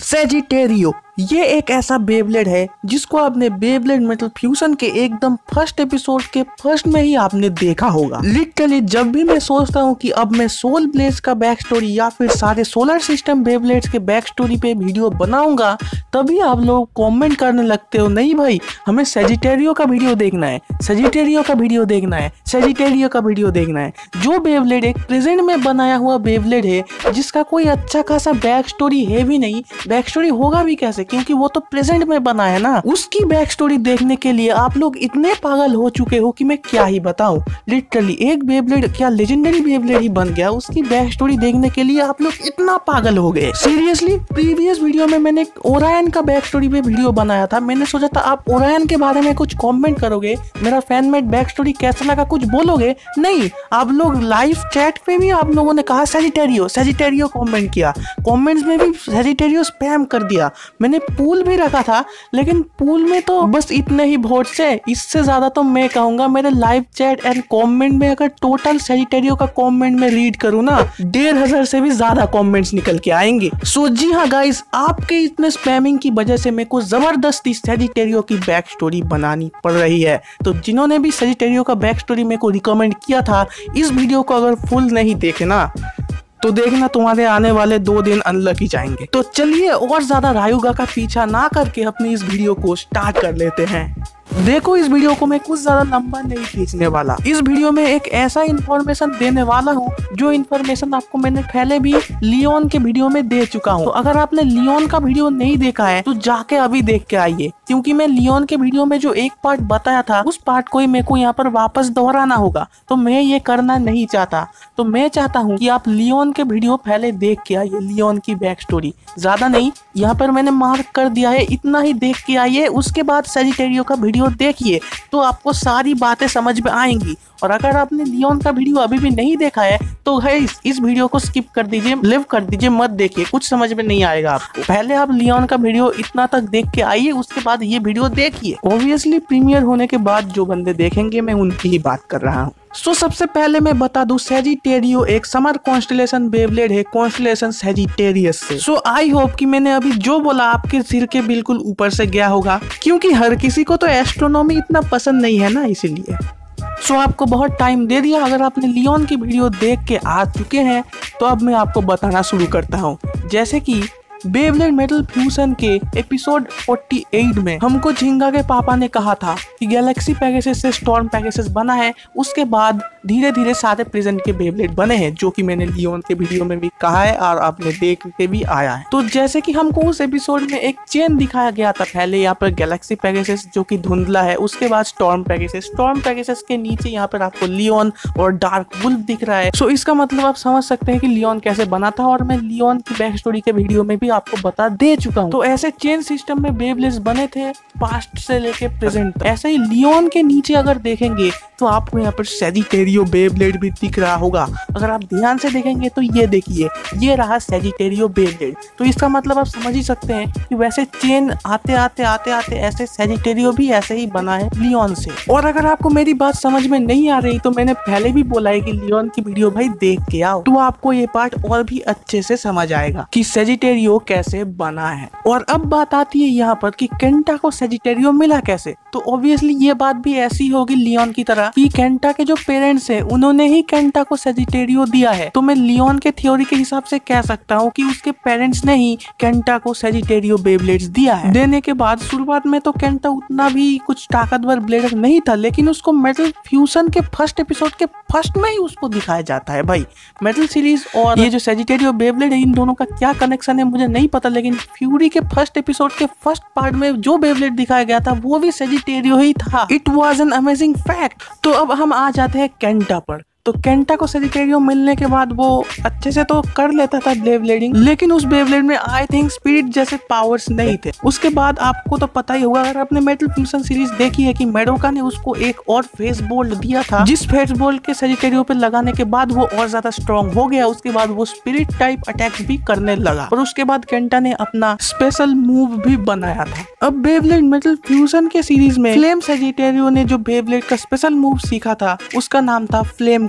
सेजिटेरियो ये एक ऐसा बेब्लेड है जिसको आपने बेब्लेड मेटल फ्यूजन के एकदम फर्स्ट एपिसोड के फर्स्ट में ही आपने देखा होगा। लिटरली जब भी मैं सोचता हूँ कि अब मैं सोल ब्लेड्स का बैक स्टोरी या फिर सारे सोलर सिस्टम बेब्लेड्स के बैक स्टोरी पे वीडियो बनाऊंगा, तभी आप लोग कमेंट करने लगते हो नहीं भाई हमें सेजिटेरियो का वीडियो देखना है, सेजिटेरियो का वीडियो देखना है, सेजिटेरियो का वीडियो देखना है। जो बेब्लेड एक प्रेजेंट में बनाया हुआ बेब्लेड है जिसका कोई अच्छा खासा बैक स्टोरी है भी नहीं, बैक स्टोरी होगा भी कैसे क्योंकि वो तो प्रेजेंट में बना है ना। उसकी बैक स्टोरी देखने के लिए आप लोग इतने पागल हो चुके हो कि मैं क्या ही बताऊं। लिटरली एक बेब्लेड क्या लेजेंडरी बेब्लेड ही बन गया, उसकी बैक स्टोरी देखने के लिए आप लोग इतना पागल हो गए। सीरियसली प्रीवियस वीडियो में मैंने ओरायन का बैक स्टोरी पे वीडियो बनाया था। मैंने सोचा था आप ओरायन के बारे में कुछ कमेंट करोगे, मेरा फैन मेड बैक स्टोरी कैसा लगा कुछ बोलोगे, नहीं आप लोग लाइव चैट पे भी आप लोगों ने कहा सेजिटेरियो सेजिटेरियो कमेंट किया, कमेंट्स में भी सेजिटेरियो स्पैम कर दिया। मैंने पूल भी रखा था लेकिन पूल में तो बस इतने ही वोट्स है, इससे ज्यादा तो मैं कहूंगा मेरे लाइव चैट एंड कमेंट में अगर टोटल सेजिटेरियो का कमेंट में रीड करूँ ना 1500 से भी ज्यादा कमेंट्स निकल के आएंगे। सो जी हाँ गाइस, आपके इतने स्पैमिंग की वजह से मेरे को जबरदस्ती सेजिटेरियो की बैक स्टोरी बनानी पड़ रही है। तो जिन्होंने भी सेजिटेरियो का बैक स्टोरी मेरे को रिकमेंड किया था, इस वीडियो को अगर फुल नहीं देखे ना तो देखना तुम्हारे आने वाले 2 दिन अनलकी जाएंगे। तो चलिए और ज्यादा रायुगा का पीछा ना करके अपनी इस वीडियो को स्टार्ट कर लेते हैं। देखो इस वीडियो को मैं कुछ ज्यादा लंबा नहीं खींचने वाला। इस वीडियो में एक ऐसा इन्फॉर्मेशन देने वाला हूँ जो इन्फॉर्मेशन आपको मैंने पहले भी लियोन के वीडियो में दे चुका हूँ। तो अगर आपने लियोन का वीडियो नहीं देखा है तो जाके अभी देख के आइए, क्योंकि मैं लियोन के वीडियो में जो एक पार्ट बताया था उस पार्ट को ही मेरे को यहाँ पर वापस दोहराना होगा, तो मैं ये करना नहीं चाहता। तो मैं चाहता हूँ कि आप लियोन के वीडियो पहले देख के आइए, लियोन की बैक स्टोरी ज्यादा नहीं यहाँ पर मैंने मार्क कर दिया है, इतना ही देख के आइए। उसके बाद सेजिटेरियो का वीडियो देखिए तो आपको सारी बातें समझ में आएंगी। और अगर आपने लियोन का वीडियो अभी भी नहीं देखा है तो है इस वीडियो को स्किप कर दीजिए, लिव कर दीजिए, मत देखिए, कुछ समझ में नहीं आएगा आपको। पहले आप लियोन का वीडियो इतना तक देख के आइए, उसके बाद ये वीडियो देखिए। ऑब्वियसली प्रीमियर होने के बाद जो बंदे देखेंगे मैं उनकी ही बात कर रहा हूँ। सो सबसे पहले मैं बता दूं सेजिटेरियो एक समर कॉन्स्टेलेशन बेब्लेड है कॉन्स्टेलेशन सेजिटेरियस से। सो आई होप कि मैंने अभी जो बोला आपके सिर के बिल्कुल ऊपर से गया होगा, क्योंकि हर किसी को तो एस्ट्रोनॉमी इतना पसंद नहीं है ना, इसीलिए। सो आपको बहुत टाइम दे दिया। अगर आपने लियोन की वीडियो देख के आ चुके हैं तो अब मैं आपको बताना शुरू करता हूँ। जैसे कि बेब्लेड मेटल फ्यूजन के एपिसोड 48 में हमको झिंगा के पापा ने कहा था कि गैलेक्सी पैगेसस से स्टॉर्म पैगेसस बना है, उसके बाद धीरे धीरे सारे प्रेजेंट के बेब्लेड बने हैं, जो कि मैंने लियोन के वीडियो में भी कहा है और आपने देख के भी आया है। तो जैसे कि हमको उस एपिसोड में एक चेन दिखाया गया था, पहले यहाँ पर गैलेक्सी पैगेसस जो कि धुंधला है, उसके बाद स्टॉर्म पैगेसस के नीचे यहाँ पर आपको लियोन और डार्क वुल्फ दिख रहा है। सो इसका मतलब आप समझ सकते हैं कि लियोन कैसे बना था, और मैं लियोन की बैक स्टोरी के वीडियो में भी आपको बता दे चुका हूँ। तो ऐसे चेन सिस्टम में बेब्लेड्स बने थे पास्ट से लेके प्रेजेंट तक। ऐसे ही लियोन के नीचे अगर देखेंगे तो आपको यहाँ पर सेजिटेरियो बेब्लेड भी दिख रहा होगा। अगर आप ध्यान से देखेंगे तो ये देखिए, ये रहा सेजिटेरियो बेब्लेड। तो इसका मतलब आप समझ ही सकते हैं कि वैसे चेन आते आते ऐसे सेजिटेरियो भी ऐसे ही बना है लियोन से। और अगर आपको मेरी बात समझ में नहीं आ रही तो मैंने पहले भी बोला है कि लियोन की वीडियो भाई देख के आओ, तो आपको ये पार्ट और भी अच्छे से समझ आएगा कि सेजिटेरियो कैसे बना है। और अब बात आती है यहाँ पर कि केंटा को सेजिटेरियो मिला कैसे। तो ऑब्वियसली ये बात भी ऐसी होगी लियोन की तरह कि केंटा के जो पेरेंट्स हैं उन्होंने ही केंटा को सेजिटेरियो दिया है। तो मैं लियोन के थ्योरी के हिसाब से कह सकता हूँ कि उसके पेरेंट्स ने ही केंटा को सेजिटेरियो बेब्लेड्स दिया है। देने के बाद शुरुआत में तो केंटा उतना भी कुछ ताकतवर ब्लेडर नहीं था, लेकिन उसको मेटल फ्यूजन के फर्स्ट एपिसोड के फर्स्ट में ही उसको दिखाया जाता है। भाई मेटल सीरीज और ये जो सेजिटेरियो बेब्लेड है इन दोनों का क्या कनेक्शन है मुझे नहीं पता, लेकिन फ्यूरी के फर्स्ट एपिसोड के फर्स्ट पार्ट में जो बेब्लेड दिखाया गया था वो भी सेजिटेरियो ही था। It was an amazing fact. तो अब हम आ जाते हैं केंटा पर। तो केंटा को सेजिटेरियो मिलने के बाद वो अच्छे से तो कर लेता था बेब्लेडिंग, लेकिन उस बेब्लेड में आई थिंक स्पिरिट जैसे पावर्स नहीं थे। उसके बाद आपको तो पता ही होगा, अगर आपने मेटल फ्यूजन सीरीज देखी है, कि मेडोका ने उसको एक और फेस बोल्ट दिया था, जिस फेस बोल्ट के सेजिटेरियो पे लगाने के बाद वो और ज्यादा स्ट्रॉन्ग हो गया। उसके बाद वो स्पिरिट टाइप अटैक्स भी करने लगा, और उसके बाद केंटा ने अपना स्पेशल मूव भी बनाया था। अब बेब्लेड मेटल फ्यूजन के सीरीज में फ्लेम सेजिटेरियो ने जो बेब्लेड का स्पेशल मूव सीखा था उसका नाम था फ्लेम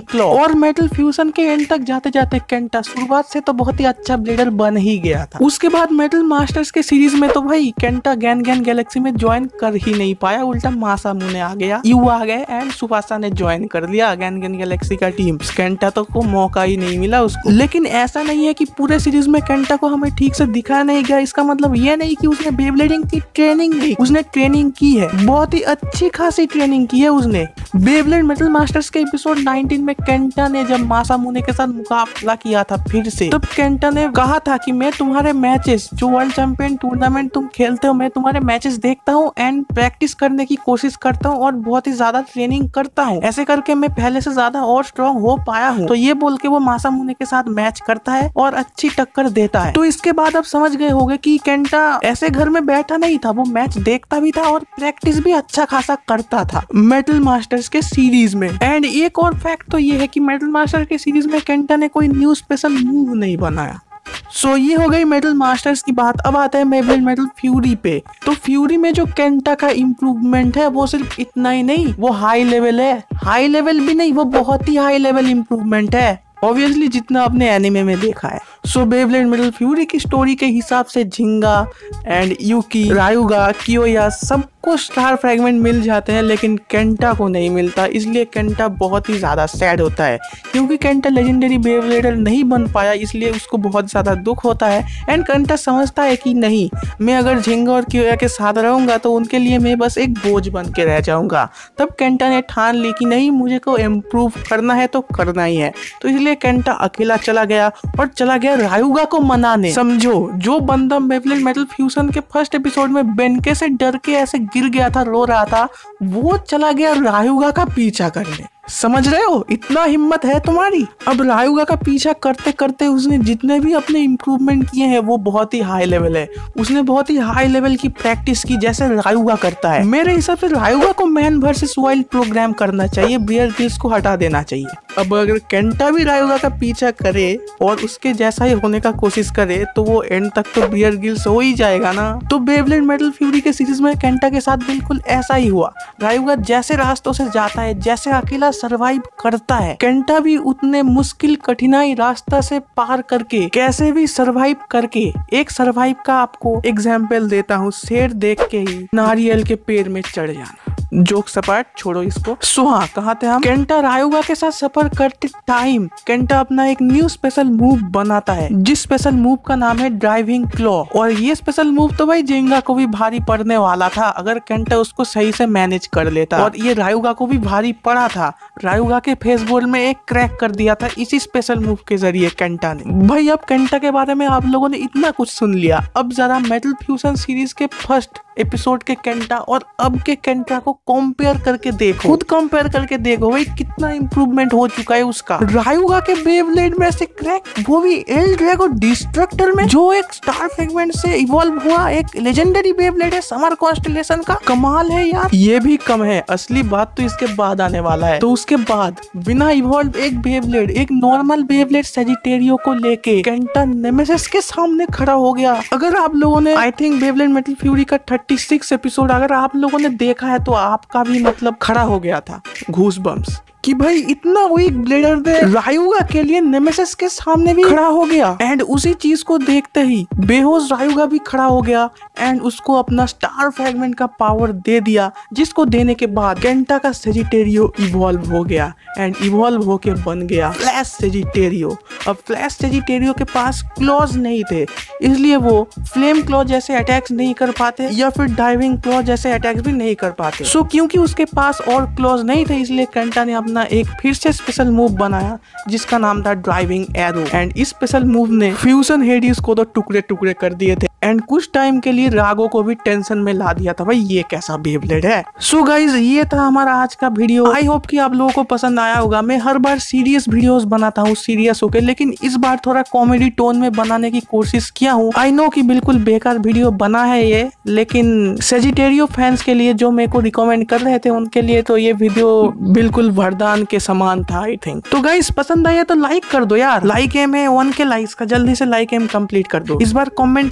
क्लॉ। और मेटल फ्यूजन के एंड तक जाते जाते केंटा शुरुआत से तो बहुत ही अच्छा ब्लेडर बन ही गया था। उसके बाद मेटल मास्टर्स के सीरीज में तो भाई केंटा गैन गैन गैलेक्सी में ज्वाइन कर ही नहीं पाया, उल्टा मासामुने आ गया, यू आ गए एंड सुफासा ने ज्वाइन कर लिया गैन गैन गैलेक्सी का टीम। केंटा तो को मौका ही नहीं मिला उसको। लेकिन ऐसा नहीं है कि पूरे सीरीज में केंटा को हमें ठीक से दिखाया नहीं गया, इसका मतलब ये नहीं कि उसने बेब्लेडिंग की ट्रेनिंग दी, उसने ट्रेनिंग की है, बहुत ही अच्छी खासी ट्रेनिंग की है उसने। बेब्लेड मेटल मास्टर्स के एपिसोड 19 में केंटा ने जब मासामुने के साथ मुकाबला किया था फिर से, तब केंटा ने कहा था कि मैं तुम्हारे मैचेस जो वर्ल्ड चैंपियन टूर्नामेंट तुम खेलते हो, मैं तुम्हारे मैचेस देखता हूँ एंड प्रैक्टिस करने की कोशिश करता हूँ और बहुत ही ज्यादा ट्रेनिंग करता हूँ, ऐसे करके मैं पहले से ज्यादा और स्ट्रॉन्ग हो पाया हूँ। तो ये बोल के वो मासामुने के साथ मैच करता है और अच्छी टक्कर देता है। तो इसके बाद आप समझ गए होंगे कि केंटा ऐसे घर में बैठा नहीं था, वो मैच देखता भी था और प्रैक्टिस भी अच्छा खासा करता था मेटल मास्टर्स के सीरीज में। एंड एक और फैक्ट तो ये है कि मेटल मास्टर्स के सीरीज में केंटा ने कोई न्यू स्पेशल मूव नहीं बनाया। सो ये हो गई मेटल मास्टर्स की बात। अब आता है बेब्लेड मेटल फ्यूरी पे। तो फ्यूरी में जो केंटा का इम्प्रूवमेंट है वो सिर्फ इतना ही नहीं, वो हाई लेवल है, हाई लेवल भी नहीं, वो बहुत ही हाई लेवल इम्प्रूवमेंट है, ऑब्वियसली जितना आपने एनिमे में देखा है। सो बेब्लेड मेटल फ्यूरी की स्टोरी के हिसाब से झिंगा एंड यूकी, रायुगा, कियोया सबको स्टार फ्रैगमेंट मिल जाते हैं, लेकिन केंटा को नहीं मिलता। इसलिए केंटा बहुत ही ज्यादा सैड होता है, क्योंकि केंटा लेजेंडरी बेब्लेडर नहीं बन पाया, इसलिए उसको बहुत ज्यादा दुख होता है। एंड केंटा समझता है कि नहीं, मैं अगर झिंगा और कियोया के साथ रहूंगा तो उनके लिए मैं बस एक बोझ बन के रह जाऊंगा। तब केंटा ने ठान ली कि नहीं, मुझे को इम्प्रूव करना है तो करना ही है। तो इसलिए केंटा अकेला चला गया और चला गया रायुगा को मनाने। समझो, जो बंदा बेब्लेड मेटल फ्यूजन के फर्स्ट एपिसोड में बेनके से डर के ऐसे गिर गया था, रो रहा था, वो चला गया रायुगा का पीछा करने। समझ रहे हो, इतना हिम्मत है तुम्हारी। अब रायुगा का पीछा करते करते उसने जितने भी अपने इम्प्रूवमेंट किए हैं वो बहुत ही हाई लेवल है। उसने बहुत ही हाई लेवल की प्रैक्टिस की जैसे रायुगा करता है। मेरे हिसाब से रायुगा को मैन वर्सेस वाइल्ड प्रोग्राम करना चाहिए, बियर ग्रिल्स को हटा देना चाहिए। अब अगर केंटा भी रायुगा का पीछा करे और उसके जैसा ही होने का कोशिश करे तो वो एंड तक तो बियर ग्रिल्स हो ही जाएगा ना। तो बेब्लेड मेटल फ्यूरी के सीरीज में केंटा के साथ बिल्कुल ऐसा ही हुआ। रायुगा जैसे रास्तों से जाता है, जैसे अकेला सरवाइव करता है, केंटा भी उतने मुश्किल कठिनाई रास्ता से पार करके कैसे भी सरवाइव करके, एक सरवाइव का आपको एग्जाम्पल देता हूँ। शेर देख के ही नारियल के पेड़ में चढ़ जाना। जोक सपाट छोड़ो इसको। सो हाँ, कहाँ थे हम। केंटा रायुगा के साथ सफर करते टाइम केंटा अपना एक न्यू स्पेशल मूव बनाता है, जिस स्पेशल मूव का नाम है ड्राइविंग क्लॉ। और ये स्पेशल मूव तो भाई झिंगा को भी भारी पड़ने वाला था अगर केंटा उसको सही से मैनेज कर लेता, और ये रायुगा को भी भारी पड़ा था। रायुगा के फेस बोल में एक क्रैक कर दिया था इसी स्पेशल मूव के जरिए केंटा ने। भाई अब केंटा के बारे में आप लोगों ने इतना कुछ सुन लिया, अब जरा मेटल फ्यूजन सीरीज के फर्स्ट एपिसोड के केंटा और अब के केंटा को कंपेयर करके देखो, खुद कंपेयर करके देखो भाई कितना इंप्रूवमेंट हो चुका है उसका। रायुगा के बेब्लेड में से क्रैक, वो भी एल ड्रैगो डिस्ट्रक्टर में, जो एक स्टार फ्रैगमेंट से इवॉल्व हुआ एक लेजेंडरी बेब्लेड है समर कॉन्स्टेलेशन का। कमाल है यार। ये भी कम है, असली बात तो इसके बाद आने वाला है। तो उसके बाद बिना इवॉल्व एक बेब्लेड, एक नॉर्मल बेब्लेड सेजिटेरियो को लेके केंटा नेमेसिस के सामने खड़ा हो गया। अगर आप लोगों ने I think beyblade metal fury का 36 एपिसोड अगर आप लोगों ने देखा है तो आपका भी मतलब खड़ा हो गया था घूस बम्स कि भाई इतना वीक ब्लेडर दे रायुगा के लिए नेमेसिस के सामने भी खड़ा हो गया। एंड उसी चीज को देखते ही बेहोश रायुगा भी खड़ा हो गया एंड उसको अपना स्टार फ्रैगमेंट का पावर दे दिया, जिसको देने के बाद केंटा का सेजिटेरियो इवॉल्व हो गया एंड इवॉल्व होके बन गया फ्लैश सेजिटेरियो। अब फ्लैश सेजिटेरियो के पास क्लॉज नहीं थे, इसलिए वो फ्लेम क्लॉ जैसे अटैक्स नहीं कर पाते या फिर डाइविंग क्लॉ जैसे अटैक्स भी नहीं कर पाते। सो क्योंकि उसके पास और क्लॉज नहीं थे, इसलिए केंटा ने अपना एक फिर से स्पेशल मूव बनाया जिसका नाम था ड्राइविंग एरो। एंड इस स्पेशल मूव ने फ्यूजन हेडिस को तो टुकड़े टुकड़े कर दिए थे एंड कुछ टाइम के लिए रागो को भी टेंशन में ला दिया था, भाई ये कैसा बेब्लेड है। सो गाइज, ये था हमारा आज का वीडियो। आई होप कि आप लोगों को पसंद आया होगा। मैं हर बार सीरियस वीडियोस बनाता हूँ सीरियस होके, लेकिन इस बार थोड़ा कॉमेडी टोन में बनाने की कोशिश किया हूँ। आई नो कि बिल्कुल बेकार वीडियो बना है ये, लेकिन सेजिटेरियो फैंस के लिए जो मेरे को रिकमेंड कर रहे थे उनके लिए तो ये वीडियो बिल्कुल वरदान के समान था आई थिंक। तो गाइस, पसंद आया तो लाइक कर दो यार। लाइक एम है 1K लाइक्स का, जल्दी से लाइक एम कंप्लीट कर दो। इस बार कमेंट का भी एम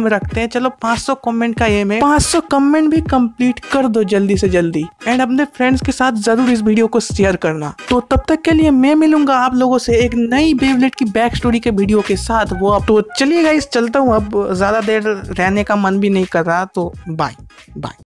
एम रखते हैं। चलो 500 कमेंट का एम है, 500 कमेंट भी कंप्लीट कर दो जल्दी से जल्दी, एंड अपने फ्रेंड्स के साथ जरूर इस वीडियो को शेयर करना। तो तब तक के लिए मैं मिलूंगा आप लोगों से एक नई बेब्लेड की बैक स्टोरी के वीडियो के साथ। वो अब तो चलिए गाइस, चलता हूँ, अब ज्यादा देर रहने का मन भी नहीं कर रहा, तो बाय बाय।